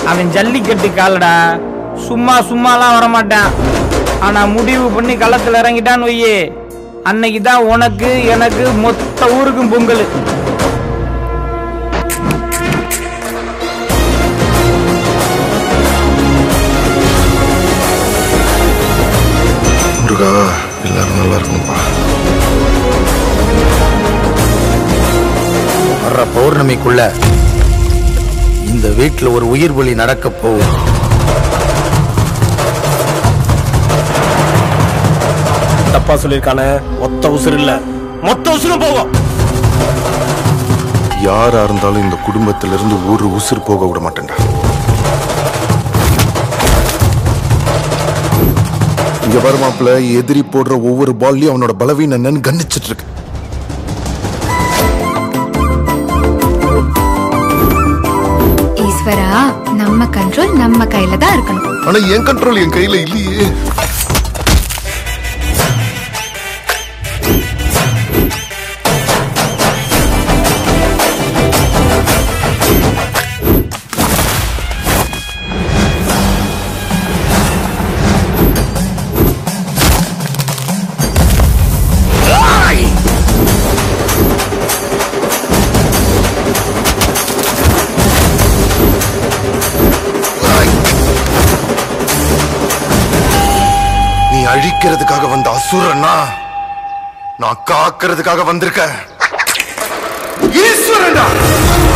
அவன் ஜல்லிக்கட்டு காலடா, சும்மாலாம் வரமாட்டான். ஆனா முடிவு பண்ணி களத்துல இறங்கிட்டான்னு வையே, அன்னைக்குதான் உனக்கு எனக்கு மொத்த ஊருக்கும் பொங்கல். முருகா, எல்லாரும் நல்லா இருக்கணும்பா. வர்ற பௌர்ணமிக்குள்ள இந்த வீட்டில் ஒரு உயிர் பலி நடக்க போகும். தப்பா சொல்லிருக்கானே, மொத்த உசுறு இல்ல, மொத்த உசுரும் போகும். யாரா இருந்தாலும் இந்த குடும்பத்திலிருந்து ஒரு உசுறு போக விட மாட்டேன்டா. இங்க வருமாப்புல எதிரி போடுற ஒவ்வொரு பால்லையும் அவனோட பலவீனம் என்னன்னு கண்ணிச்சிட்டு இருக்கு. ஈஸ்வரா, நம்ம கண்ட்ரோல் நம்ம கையில தான் இருக்கணும். ஆனா என் கண்ட்ரோல் என் கையில இல்லையே. அழிக்கிறதுக்காக வந்த அசுரனா, நான் காக்கிறதுக்காக வந்திருக்க ஈஸ்வரனா.